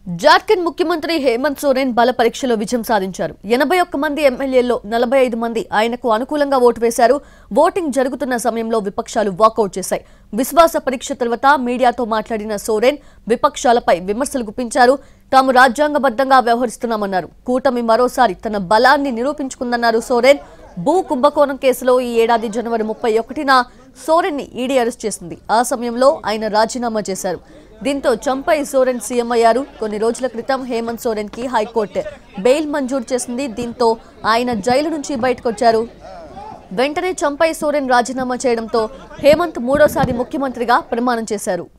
జార్ఖండ్ ముఖ్యమంత్రి హేమంత్ సోరెన్ బల పరీక్షలో విజయం సాధించారు. 81 మంది ఎమ్మెల్యేల్లో 45 మంది ఆయనకు అనుకూలంగా ఓటు వేశారు. ఓటింగ్ జరుగుతున్న సమయంలో విపక్షాలు వాకౌట్ చేశాయి. విశ్వాస పరీక్ష తర్వాత మీడియాతో మాట్లాడిన సోరెన్ విపక్షాలపై విమర్శలు గుప్పించారు. తాము రాజ్యాంగబద్ధంగా వ్యవహరిస్తున్నామన్నారు. కూటమి మరోసారి తన బలాన్ని నిరూపించుకుందన్నారు సోరెన్. భూ కుంభకోణం కేసులో ఈ ఏడాది జనవరి 31న సోరెన్ ని ఈడీ అరెస్ట్ చేసింది. ఆ సమయంలో ఆయన రాజీనామా చేశారు. దీంతో చంపై సోరెన్ సీఎం అయ్యారు. కొన్ని రోజుల క్రితం హేమంత్ సోరెన్ కి హైకోర్టు బెయిల్ మంజూరు చేసింది. దీంతో ఆయన జైలు నుంచి బయటకొచ్చారు. వెంటనే చంపై సోరెన్ రాజీనామా చేయడంతో హేమంత్ మూడోసారి ముఖ్యమంత్రిగా ప్రమాణం చేశారు.